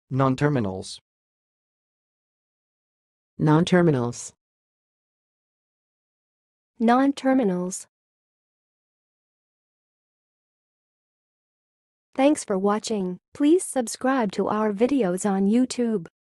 nonterminals, nonterminals, nonterminals. Thanks for watching. Please subscribe to our videos on YouTube.